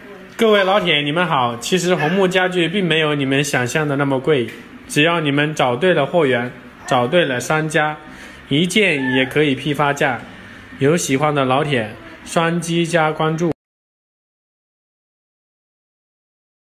各位老铁，你们好！其实红木家具并没有你们想象的那么贵，只要你们找对了货源，找对了商家，一件也可以批发价。有喜欢的老铁，双击加关注。